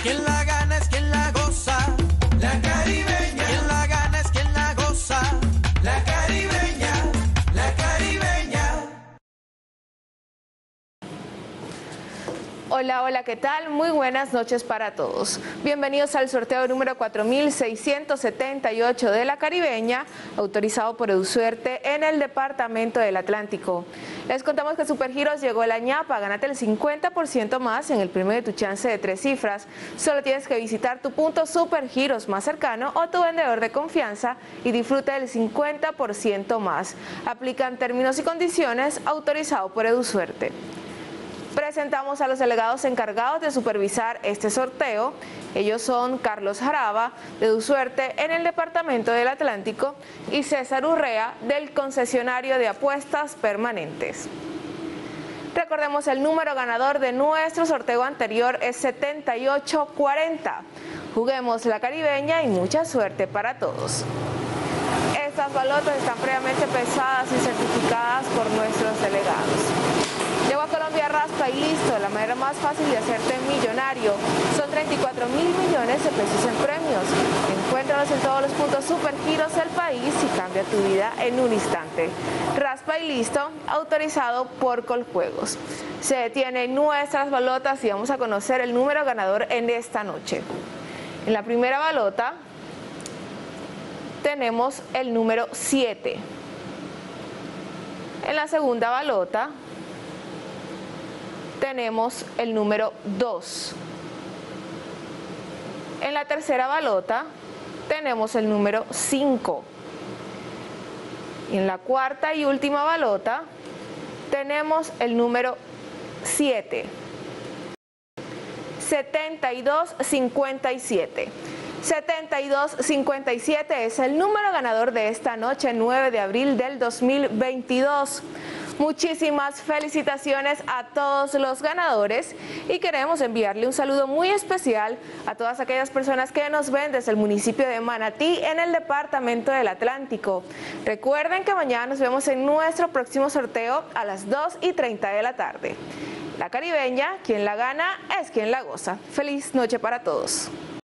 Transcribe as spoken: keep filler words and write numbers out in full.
Quien la gana es quien la goza. La Caribeña. Quien la gana es quien la goza. La Caribeña. La Caribeña. Hola, hola, ¿qué tal? Muy buenas noches para todos. Bienvenidos al sorteo número cuatro mil seiscientos setenta y ocho de La Caribeña, autorizado por EduSuerte en el Departamento del Atlántico. Les contamos que Supergiros llegó a la ñapa. Gánate el cincuenta por ciento más en el premio de tu chance de tres cifras. Solo tienes que visitar tu punto Supergiros más cercano o tu vendedor de confianza y disfruta del cincuenta por ciento más. Aplican términos y condiciones, autorizado por EduSuerte. Presentamos a los delegados encargados de supervisar este sorteo. Ellos son Carlos Jaraba, de EduSuerte en el Departamento del Atlántico, y César Urrea, del concesionario de apuestas permanentes. Recordemos, el número ganador de nuestro sorteo anterior es setenta y ocho cuarenta. Juguemos La Caribeña y mucha suerte para todos. Estas balotas están previamente pesadas y certificadas por nuestros delegados. Llegó a Colombia Raspa y Listo, la manera más fácil de hacerte millonario. Son treinta y cuatro mil millones de pesos en premios. Encuéntralos en todos los puntos Supergiros del país y cambia tu vida en un instante. Raspa y Listo, autorizado por Coljuegos. Se detienen nuestras balotas y vamos a conocer el número ganador en esta noche. En la primera balota tenemos el número siete. En la segunda balota tenemos el número dos. En la tercera balota tenemos el número cinco. Y en la cuarta y última balota tenemos el número siete. setenta y dos cincuenta y siete. setenta y dos cincuenta y siete es el número ganador de esta noche, nueve de abril del dos mil veintidós. Muchísimas felicitaciones a todos los ganadores y queremos enviarle un saludo muy especial a todas aquellas personas que nos ven desde el municipio de Manatí en el Departamento del Atlántico. Recuerden que mañana nos vemos en nuestro próximo sorteo a las dos y treinta de la tarde. La Caribeña, quien la gana es quien la goza. Feliz noche para todos.